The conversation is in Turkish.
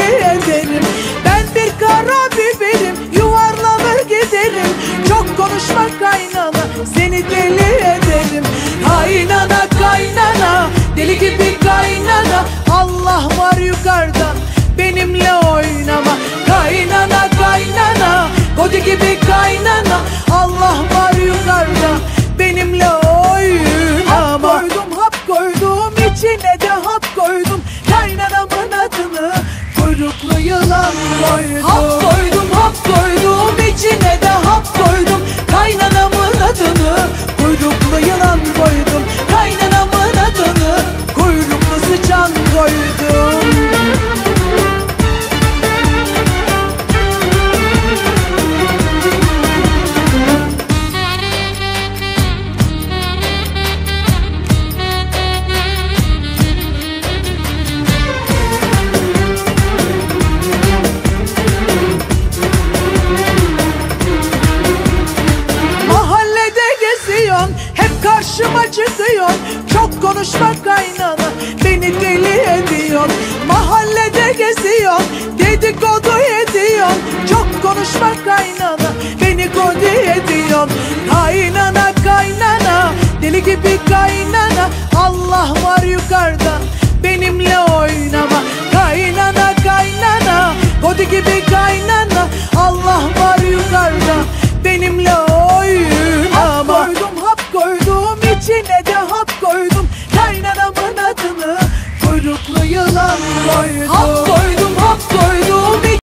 ederim. Ben bir kara biberim, yuvarlanır giderim. Çok konuşma kaynana, seni deli ederim. Kaynana kaynana, deli gibi kaynana, Allah var yukarıda, benimle oynama. Kaynana kaynana, kodi gibi kaynana, Allah var yukarıda, benimle oynama. Hap koydum, içine de hap koydum. Kaynanamın adını kuyruklu yılan koydum. Hap koydum, içine de hap koydum. Kaynanamın adını kuyruklu yılan koydum. Kaynanamın adını kuyruklu sıçan koydum. Hep karşıma çıkıyor, çok konuşma kaynana, beni deli ediyor. Mahallede geziyor, dedikodu ediyor. Çok konuşma kaynana, beni kodi ediyor. Kaynana